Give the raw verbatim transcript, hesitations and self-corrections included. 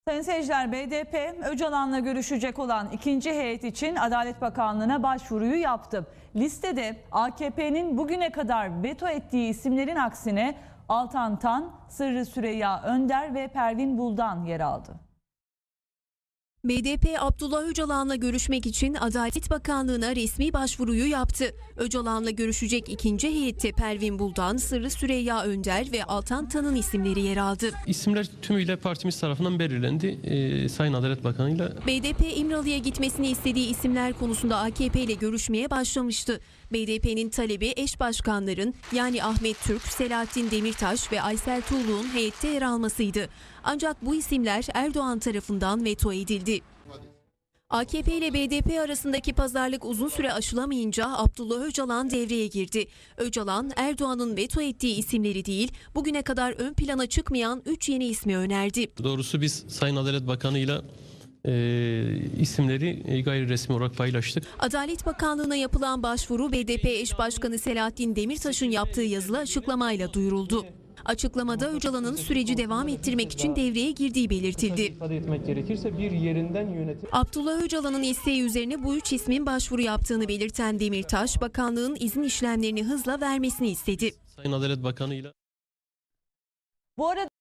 Sayın seyirciler, B D P Öcalan'la görüşecek olan ikinci heyet için Adalet Bakanlığı'na başvuruyu yaptı. Listede A K P'nin bugüne kadar veto ettiği isimlerin aksine Altan Tan, Sırrı Süreyya Önder ve Pervin Buldan yer aldı. B D P Abdullah Öcalan'la görüşmek için Adalet Bakanlığı'na resmi başvuruyu yaptı. Öcalan'la görüşecek ikinci heyette Pervin Buldan, Sırrı Süreyya Önder ve Altan Tan'ın isimleri yer aldı. İsimler tümüyle partimiz tarafından belirlendi. Ee, Sayın Adalet Bakanı'yla. B D P İmralı'ya gitmesini istediği isimler konusunda A K P ile görüşmeye başlamıştı. B D P'nin talebi eş başkanların yani Ahmet Türk, Selahattin Demirtaş ve Aysel Tuğlu'nun heyette yer almasıydı. Ancak bu isimler Erdoğan tarafından veto edildi. A K P ile B D P arasındaki pazarlık uzun süre aşılamayınca Abdullah Öcalan devreye girdi. Öcalan, Erdoğan'ın veto ettiği isimleri değil, bugüne kadar ön plana çıkmayan üç yeni ismi önerdi. Doğrusu biz Sayın Adalet Bakanı'yla e, isimleri e, gayri resmi olarak paylaştık. Adalet Bakanlığı'na yapılan başvuru B D P eş başkanı Selahattin Demirtaş'ın yaptığı yazılı açıklamayla duyuruldu. Açıklamada Öcalan'ın süreci devam ettirmek için devreye girdiği belirtildi. İfade etmek gerekirse bir yerinden yönetim. Abdullah Öcalan'ın isteği üzerine bu üç ismin başvuru yaptığını belirten Demirtaş, bakanlığın izin işlemlerini hızla vermesini istedi. Sayın Adalet Bakanı'yla. Bu arada